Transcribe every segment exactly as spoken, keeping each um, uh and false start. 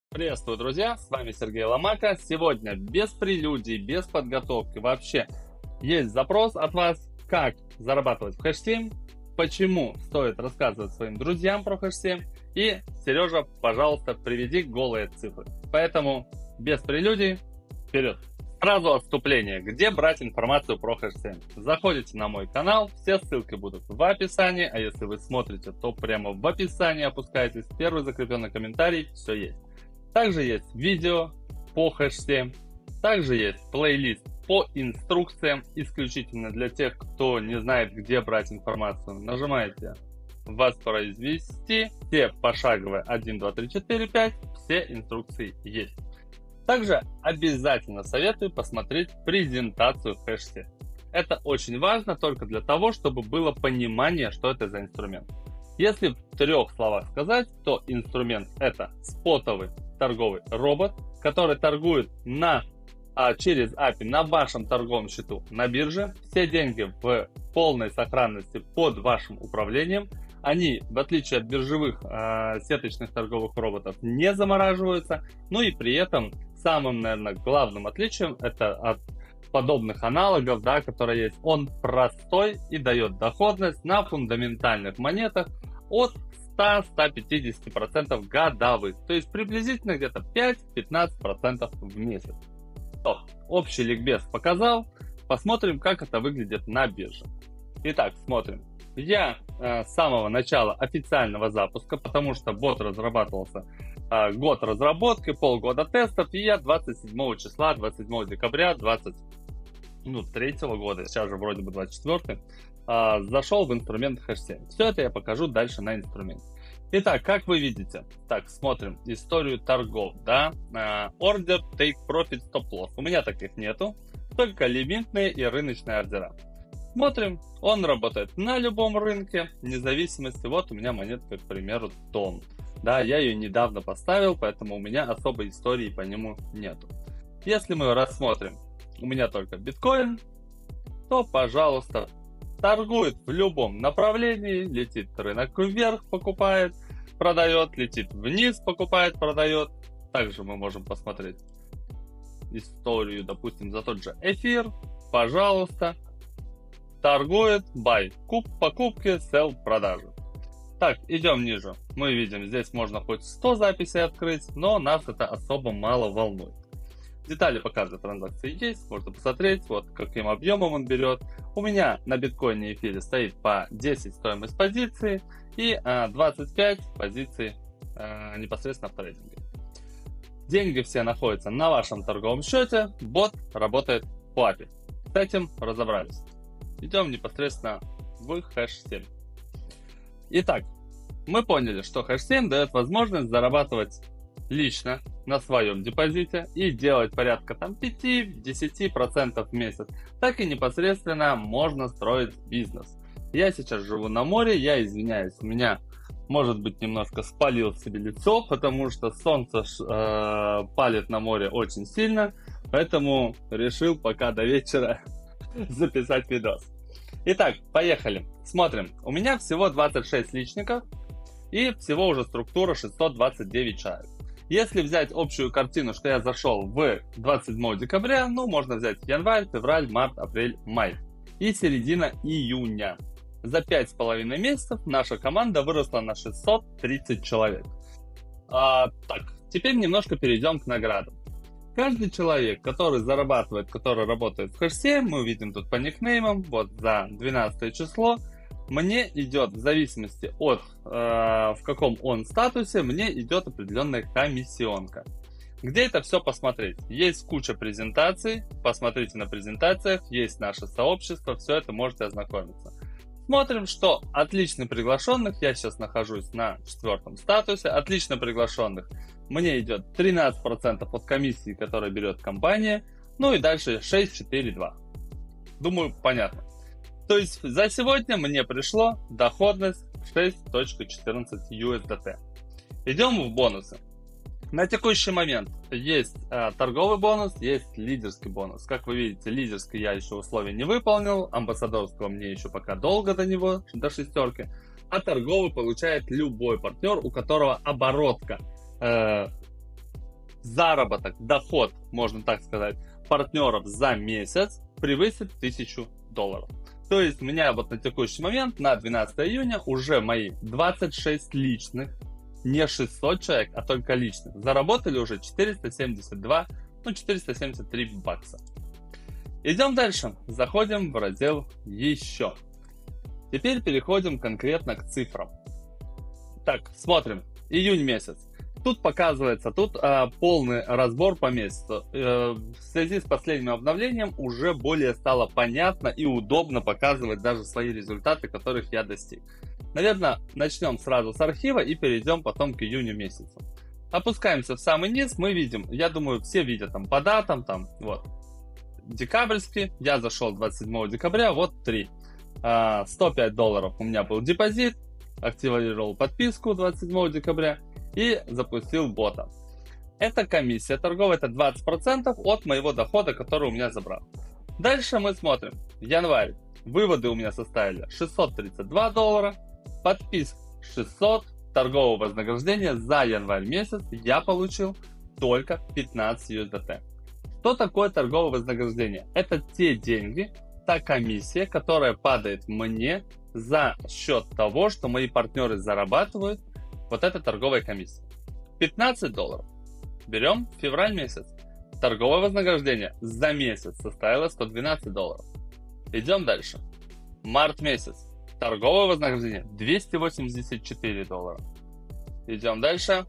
Приветствую, друзья! С вами Сергей Ломака. Сегодня без прелюдий, без подготовки вообще есть запрос от вас, как зарабатывать в хэш семь, почему стоит рассказывать своим друзьям про хэш семь. И, Сережа, пожалуйста, приведи голые цифры. Поэтому без прелюдий, вперед! Сразу отступление. Где брать информацию про хэш семь? Заходите на мой канал, все ссылки будут в описании, а если вы смотрите, то прямо в описании опускаетесь, первый закрепленный комментарий, все есть. Также есть видео по хэш семь, также есть плейлист по инструкциям, исключительно для тех, кто не знает, где брать информацию. Нажимаете «Воспроизвести», все пошаговые один, два, три, четыре, пять, все инструкции есть. Также обязательно советую посмотреть презентацию хэш семь. Это очень важно только для того, чтобы было понимание, что это за инструмент. Если в трех словах сказать, то инструмент это спотовый торговый робот, который торгует на, а, через эй пи ай на вашем торговом счету на бирже. Все деньги в полной сохранности под вашим управлением. Они, в отличие от биржевых э, сеточных торговых роботов, не замораживаются. Ну и при этом самым, наверное, главным отличием это от подобных аналогов, да, которые есть, он простой и дает доходность на фундаментальных монетах от ста — ста пятидесяти процентов годовых. То есть приблизительно где-то пять-пятнадцать процентов в месяц. То, общий ликбез показал. Посмотрим, как это выглядит на бирже. Итак, смотрим. Я э, с самого начала официального запуска, потому что бот разрабатывался э, год разработки, полгода тестов, и я двадцать седьмого числа, двадцать седьмого декабря двадцать третьего года, сейчас же вроде бы двадцать четвёртый, э, зашел в инструмент хэш семь. Все это я покажу дальше на инструменте. Итак, как вы видите, так, смотрим историю торгов, да, э, ордер, take profit, stop loss. У меня таких нету, только лимитные и рыночные ордера. Смотрим, он работает на любом рынке, вне зависимости. Вот у меня монетка, к примеру, тон. Да, я ее недавно поставил, поэтому у меня особой истории по нему нету. Если мы рассмотрим, у меня только биткоин, то, пожалуйста, торгует в любом направлении, летит рынок вверх, покупает, продает, летит вниз, покупает, продает. Также мы можем посмотреть историю, допустим, за тот же эфир, пожалуйста. Торгует, buy, куп, покупки, sell, продажи. Так, идем ниже. Мы видим, здесь можно хоть сто записей открыть, но нас это особо мало волнует. Детали по каждой транзакции есть, можно посмотреть, вот каким объемом он берет. У меня на биткоине и эфире стоит по десять стоимость позиции и а, двадцать пять позиций а, непосредственно в трейдинге. Деньги все находятся на вашем торговом счете, бот работает по эй пи ай. С этим разобрались. Идем непосредственно в хэш семь. Итак, мы поняли, что хэш семь дает возможность зарабатывать лично на своем депозите и делать порядка там пять-десять процентов в месяц. Так и непосредственно можно строить бизнес. Я сейчас живу на море, я извиняюсь, у меня может быть немножко спалил себе лицо, потому что солнце э, палит на море очень сильно, поэтому решил пока до вечера записать видос. Итак, поехали. Смотрим. У меня всего двадцать шесть личников и всего уже структура шестьсот двадцать девять человек. Если взять общую картину, что я зашел в двадцать седьмого декабря, ну, можно взять январь, февраль, март, апрель, май и середина июня. За пять с половиной месяцев наша команда выросла на шестьсот тридцать человек. А, так, теперь немножко перейдем к наградам. Каждый человек, который зарабатывает, который работает в хэш семь, мы увидим тут по никнеймам, вот за двенадцатое число, мне идет, в зависимости от э, в каком он статусе, мне идет определенная комиссионка. Где это все посмотреть? Есть куча презентаций, посмотрите на презентациях, есть наше сообщество, все это можете ознакомиться. Смотрим, что отлично приглашенных, я сейчас нахожусь на четвертом статусе, отлично приглашенных мне идет тринадцать процентов от комиссии, которую берет компания, ну и дальше шесть, четыре, два. Думаю, понятно. То есть за сегодня мне пришло доходность шесть целых четырнадцать сотых ю эс ди ти. Идем в бонусы. На текущий момент есть э, торговый бонус, есть лидерский бонус. Как вы видите, лидерский я еще условия не выполнил, амбассадорского мне еще пока долго до него, до шестерки. А торговый получает любой партнер, у которого оборотка э, заработок, доход, можно так сказать, партнеров за месяц превысит тысячу долларов. То есть у меня вот на текущий момент, на двенадцатое июня, уже мои двадцать шесть личных, не шестьсот человек, а только личных, заработали уже четыреста семьдесят два, ну четыреста семьдесят три бакса. Идем дальше, заходим в раздел «Еще». Теперь переходим конкретно к цифрам. Так, смотрим, июнь месяц. Тут показывается, тут а, полный разбор по месяцу. Э, в связи с последним обновлением уже более стало понятно и удобно показывать даже свои результаты, которых я достиг. Наверное, начнем сразу с архива и перейдем потом к июню месяцу. Опускаемся в самый низ, мы видим, я думаю, все видят там по датам, там, вот, декабрьский, я зашел двадцать седьмого декабря, вот три. А, сто пять долларов у меня был депозит, активировал подписку двадцать седьмого декабря и запустил бота. Это комиссия торговая, это двадцать процентов от моего дохода, который у меня забрал. Дальше мы смотрим, январь, выводы у меня составили шестьсот тридцать два доллара, подписка шестьсот, торгового вознаграждения за январь месяц я получил только пятнадцать ю эс ди ти. Что такое торговое вознаграждение? Это те деньги, та комиссия, которая падает мне за счет того, что мои партнеры зарабатывают, вот это торговая комиссия. пятнадцать долларов. Берем февраль месяц. Торговое вознаграждение за месяц составило сто двенадцать долларов. Идем дальше. Март месяц. Торговое вознаграждение двести восемьдесят четыре доллара. Идем дальше.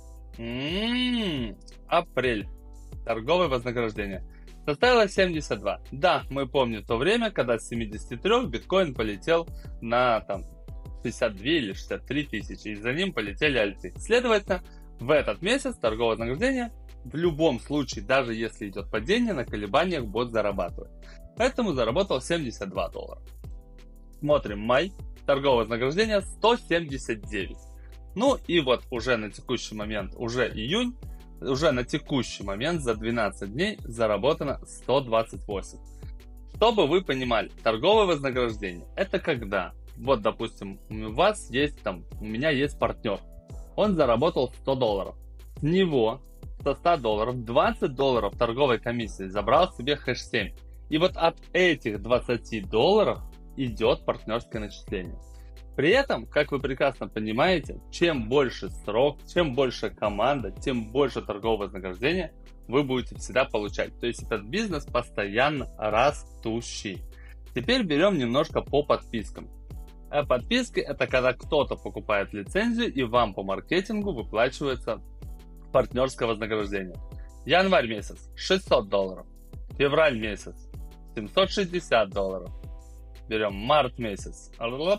М-м-м, апрель. Торговое вознаграждение составило семьдесят два. Да, мы помним то время, когда с семидесяти трёх биткоин полетел на там шестьдесят две или шестьдесят три тысячи, и за ним полетели альты. Следовательно, в этот месяц торговое вознаграждение в любом случае, даже если идет падение, на колебаниях бот зарабатывает. Поэтому заработал семьдесят два доллара. Смотрим май. Торговое вознаграждение сто семьдесят девять. Ну и вот уже на текущий момент, уже июнь, уже на текущий момент за двенадцать дней заработано сто двадцать восемь. Чтобы вы понимали, торговое вознаграждение это когда, вот допустим, у вас есть там, у меня есть партнер, он заработал сто долларов, с него со ста долларов двадцать долларов торговой комиссии забрал себе хэш семь. И вот от этих двадцати долларов идет партнерское начисление. При этом, как вы прекрасно понимаете, чем больше срок, чем больше команда, тем больше торгового вознаграждения вы будете всегда получать. То есть этот бизнес постоянно растущий. Теперь берем немножко по подпискам. А подписки это когда кто-то покупает лицензию и вам по маркетингу выплачивается партнерское вознаграждение. Январь месяц шестьсот долларов, февраль месяц семьсот шестьдесят долларов. Берем март месяц.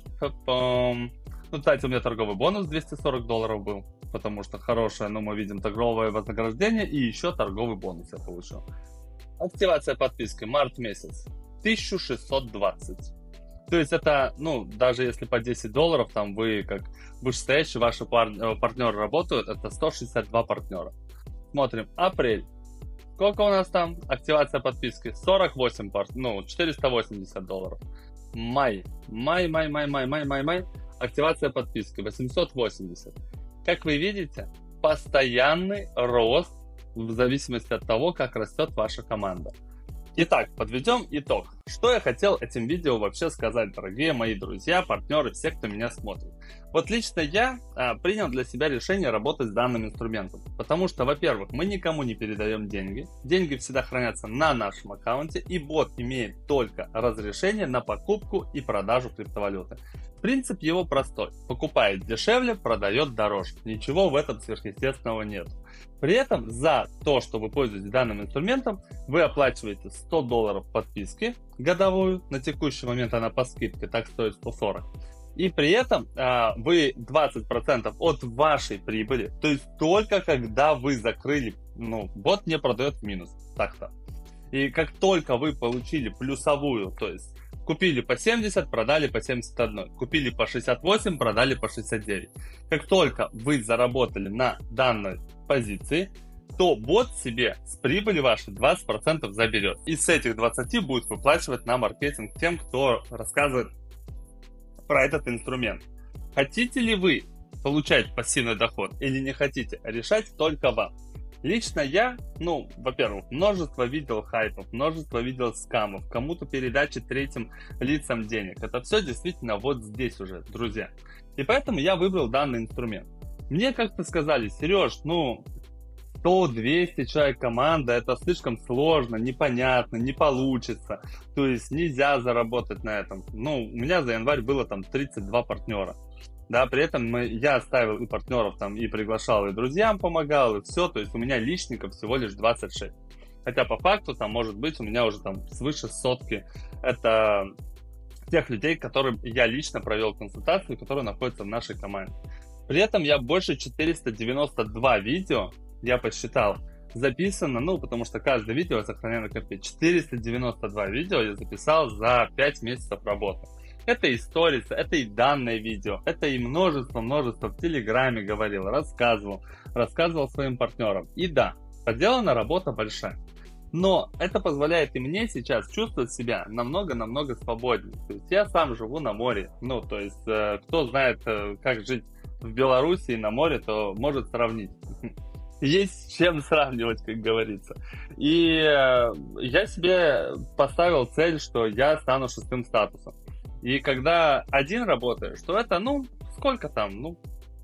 Ну, кстати, у меня торговый бонус двести сорок долларов был, потому что хорошее, но мы видим торговое вознаграждение и еще торговый бонус я получил. Активация подписки март месяц тысяча шестьсот двадцать. То есть это, ну, даже если по десять долларов, там вы как вышестоящие ваши пар... партнеры работают, это сто шестьдесят два партнера. Смотрим, апрель. Сколько у нас там? Активация подписки сорок восемь пар... ну, четыреста восемьдесят долларов. Май. Май, май, май, май, май, май, май. Активация подписки восемьсот восемьдесят. Как вы видите, постоянный рост в зависимости от того, как растет ваша команда. Итак, подведем итог. Что я хотел этим видео вообще сказать, дорогие мои друзья, партнеры, все, кто меня смотрит. Вот лично я а, принял для себя решение работать с данным инструментом. Потому что, во-первых, мы никому не передаем деньги. Деньги всегда хранятся на нашем аккаунте. И бот имеет только разрешение на покупку и продажу криптовалюты. Принцип его простой. Покупает дешевле, продает дороже. Ничего в этом сверхъестественного нет. При этом за то, что вы пользуетесь данным инструментом, вы оплачиваете сто долларов подписки годовую. На текущий момент она по скидке так стоит сто сорок. И при этом а, вы двадцать процентов от вашей прибыли, то есть только когда вы закрыли, ну, бот не продает в минус. Так-то. И как только вы получили плюсовую, то есть купили по семьдесят, продали по семьдесят один, купили по шестьдесят восемь, продали по шестьдесят девять. Как только вы заработали на данной позиции, то бот себе с прибыли вашей двадцать процентов заберет. И с этих двадцати будет выплачивать на маркетинг тем, кто рассказывает про этот инструмент. Хотите ли вы получать пассивный доход или не хотите, решать только вам. Лично я, ну, во-первых, множество видел хайпов, множество видел скамов, кому-то передачи третьим лицам денег. Это все действительно вот здесь уже, друзья. И поэтому я выбрал данный инструмент. Мне как-то сказали: Сереж, ну, сто-двести человек команда, это слишком сложно, непонятно, не получится. То есть нельзя заработать на этом. Ну, у меня за январь было там тридцать два партнера. Да, при этом мы, я оставил и партнеров там, и приглашал, и друзьям помогал, и все. То есть у меня личников всего лишь двадцать шесть. Хотя по факту там может быть у меня уже там свыше сотки. Это тех людей, которым я лично провел консультацию, которые находятся в нашей команде. При этом я больше четыреста девяносто два видео, я подсчитал, записано, ну, потому что каждое видео я сохраняю на компе. четыреста девяносто два видео я записал за пять месяцев работы. Это и сторис, это и данное видео, это и множество-множество в Телеграме говорил, рассказывал, рассказывал своим партнерам. И да, проделана работа большая. Но это позволяет и мне сейчас чувствовать себя намного-намного свободнее. То есть я сам живу на море. Ну, то есть э, кто знает, э, как жить в Беларуси на море, то может сравнить. Есть с чем сравнивать, как говорится. И э, я себе поставил цель, что я стану шестым статусом. И когда один работаешь, то это, ну, сколько там, ну,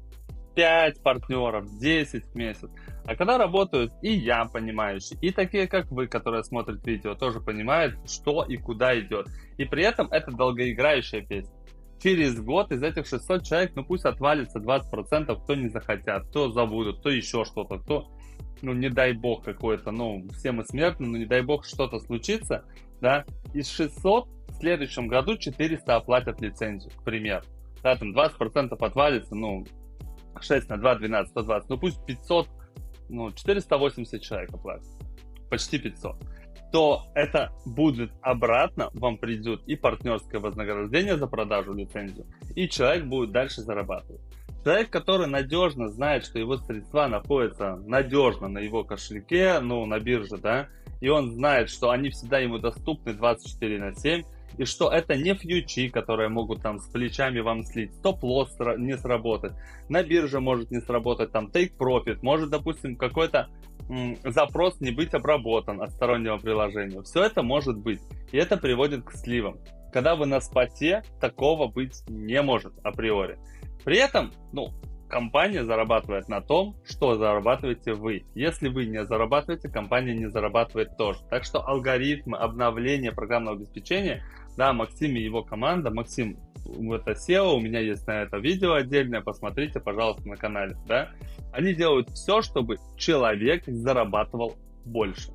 пять партнеров, десять в месяц. А когда работают и я понимающий, и такие, как вы, которые смотрят видео, тоже понимают, что и куда идет. И при этом это долгоиграющая песня. Через год из этих шестисот человек, ну, пусть отвалится двадцать процентов, кто не захотят, кто забудут, кто еще что-то, кто, ну, не дай бог какой-то, ну, все мы смертны, но не дай бог что-то случится, да. Из шестисот в следующем году четыреста оплатят лицензию, к примеру. Да, там двадцать процентов отвалится, ну, шесть на два, двенадцать, сто двадцать, ну, пусть пятьсот, ну, четыреста восемьдесят человек оплатят, почти пятьсот. То это будет обратно, вам придет и партнерское вознаграждение за продажу лицензию, и человек будет дальше зарабатывать. Человек, который надежно знает, что его средства находятся надежно на его кошельке, ну, на бирже, да, и он знает, что они всегда ему доступны двадцать четыре на семь, и что это не фьючи, которые могут там с плечами вам слить, стоп-лосс не сработать, на бирже может не сработать, там, take profit, может, допустим, какой-то м, запрос не быть обработан от стороннего приложения. Все это может быть, и это приводит к сливам. Когда вы на споте, такого быть не может априори. При этом, ну, компания зарабатывает на том, что зарабатываете вы. Если вы не зарабатываете, компания не зарабатывает тоже. Так что алгоритмы обновления программного обеспечения, да, Максим и его команда, Максим, это сео, у меня есть на это видео отдельное, посмотрите, пожалуйста, на канале, да. Они делают все, чтобы человек зарабатывал больше.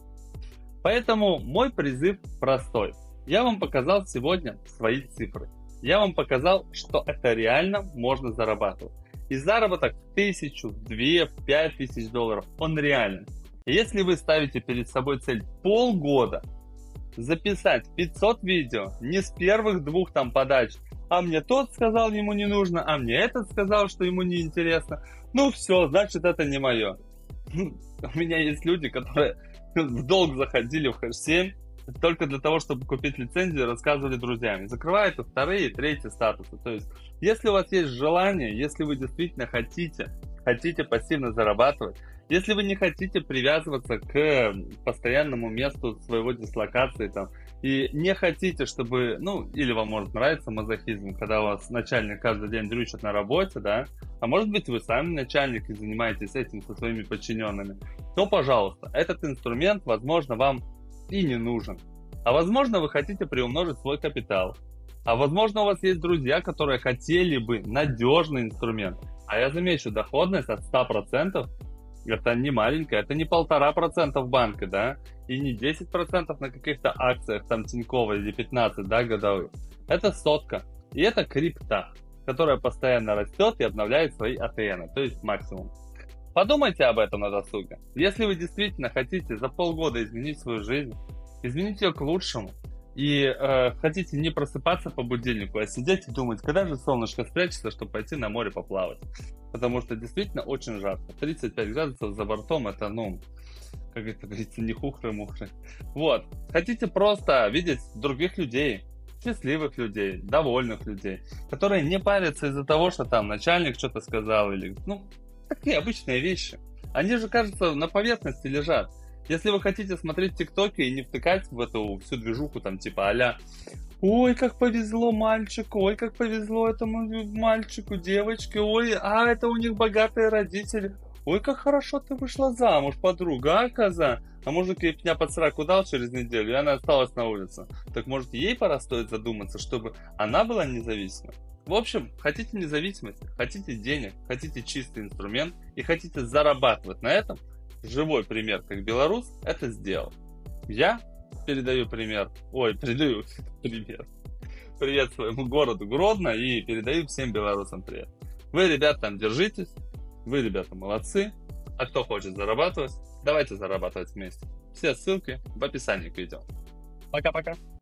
Поэтому мой призыв простой. Я вам показал сегодня свои цифры. Я вам показал, что это реально можно зарабатывать. И заработок в тысячу, в две, в пять тысяч долларов, он реален. И если вы ставите перед собой цель полгода записать пятьсот видео, не с первых двух там подач, а мне тот сказал, ему не нужно, а мне этот сказал, что ему не интересно, ну все, значит это не мое. У меня есть люди, которые в долг заходили в хэш семь, только для того, чтобы купить лицензию, рассказывали друзьям. Закрывают и вторые, и третьи статусы. То есть, если у вас есть желание, если вы действительно хотите, хотите пассивно зарабатывать, если вы не хотите привязываться к постоянному месту своего дислокации там, и не хотите, чтобы, ну, или вам может нравиться мазохизм, когда у вас начальник каждый день дрючит на работе, да, а может быть вы сами начальник и занимаетесь этим со своими подчиненными, то, пожалуйста, этот инструмент, возможно, вам и не нужен. А возможно, вы хотите приумножить свой капитал. А возможно, у вас есть друзья, которые хотели бы надежный инструмент. А я замечу, доходность от ста процентов это не маленькая, это не полтора процента в банке, да, и не десять процентов на каких-то акциях, там, Тинькова или пятнадцать, да, годовых. Это сотка. И это крипта, которая постоянно растет и обновляет свои эй ти эн, то есть максимум. Подумайте об этом на досуге. Если вы действительно хотите за полгода изменить свою жизнь, изменить ее к лучшему, и э, хотите не просыпаться по будильнику, а сидеть и думать, когда же солнышко спрячется, чтобы пойти на море поплавать. Потому что действительно очень жарко. тридцать пять градусов за бортом, это, ну, как это говорится, не хухры-мухры. Вот. Хотите просто видеть других людей, счастливых людей, довольных людей, которые не парятся из-за того, что там начальник что-то сказал, или, ну, такие обычные вещи. Они же, кажется, на поверхности лежат. Если вы хотите смотреть ТикТоки и не втыкать в эту всю движуху, там, типа, а-ля ой, как повезло мальчику, ой, как повезло этому мальчику, девочке, ой, а это у них богатые родители. Ой, как хорошо ты вышла замуж, подруга, а, коза? А мужик ей пня под сраку дал через неделю, и она осталась на улице. Так может ей пора стоит задуматься, чтобы она была независимой? В общем, хотите независимости, хотите денег, хотите чистый инструмент и хотите зарабатывать на этом, живой пример, как белорус, это сделал. Я передаю пример, ой, передаю пример, привет своему городу Гродно и передаю всем белорусам привет. Вы, ребята, там держитесь, вы, ребята, молодцы, а кто хочет зарабатывать, давайте зарабатывать вместе. Все ссылки в описании к видео. Пока-пока.